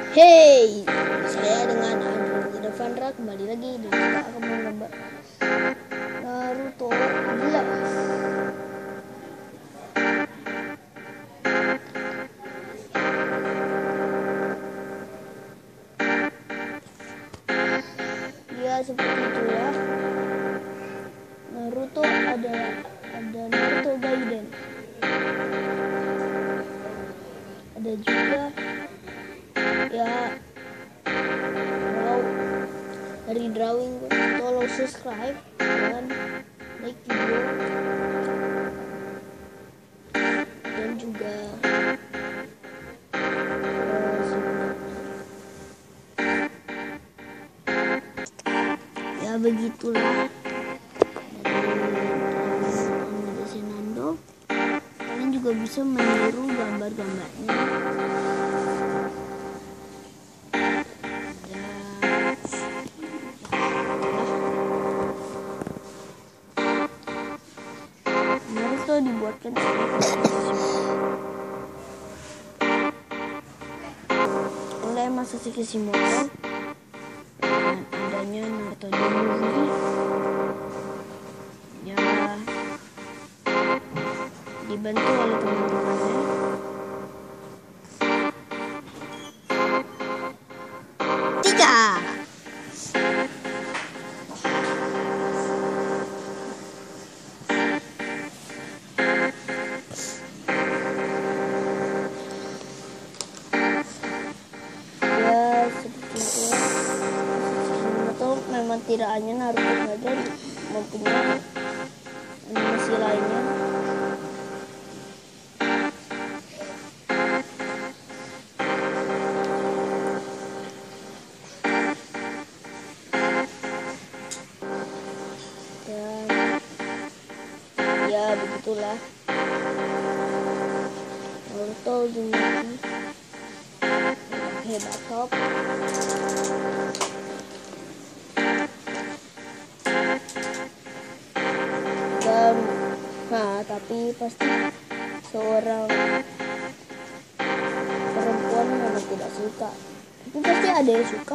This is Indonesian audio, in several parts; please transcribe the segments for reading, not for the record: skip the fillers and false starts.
Hey, saya dengan Andrew Devandra kembali lagi dan kita akan menggambar Naruto. Gila. Ya seperti itu ya. Naruto ada Naruto Gaiden. Ada juga ya dari drawing. Tolong subscribe dan like video dan juga ya begitulah dari Senando. Kalian juga bisa meniru gambar-gambarnya. Naruto dibuatkan oleh Masashi Kishimoto dengan adanya Naruto the Movie ya dibantu oleh teman-temannya. Memang tidak hanya Naruto saja mempunyai animasi lainnya. Dan ya begitulah Naruto dengan hebat top. Nah, tapi pasti seorang perempuan memang tidak suka. Tapi pasti ada yang suka.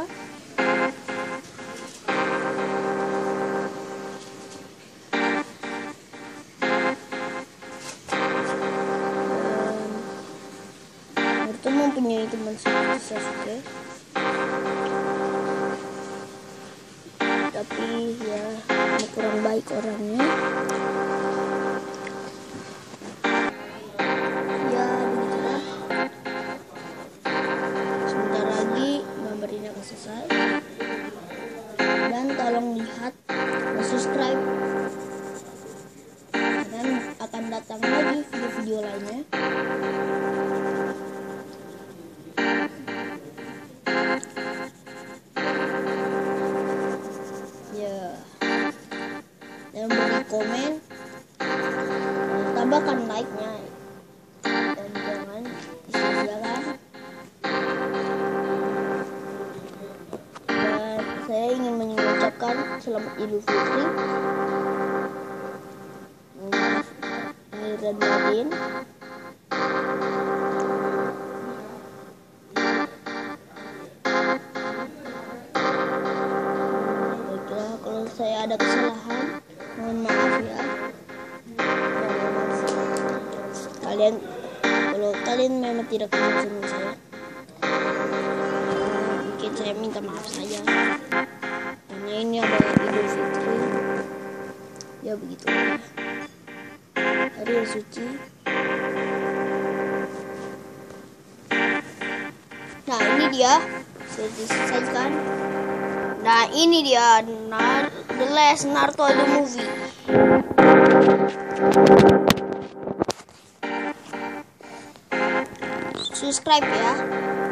Naruto mempunyai teman seperti Sasuke. Tapi ya kurang baik orangnya. Selesai dan tolong lihat dan subscribe dan akan datang lagi video-video lainnya. Ya, dan beri komen, tambahkan like-nya dan jangan sia-siakan. Saya ingin mengucapkan selamat Idul Fitri. Ramadan. Baiklah, kalau saya ada kesalahan, mohon maaf ya. Kalau kalian memang tidak kenal sama saya, mungkin saya minta maaf saja. Karena ini adalah Idul Fitri. Ya begitu. Hari yang suci. Nah ini dia. Saya diselesaikan. Nah ini dia The Last Naruto the Movie. Subscribe ya.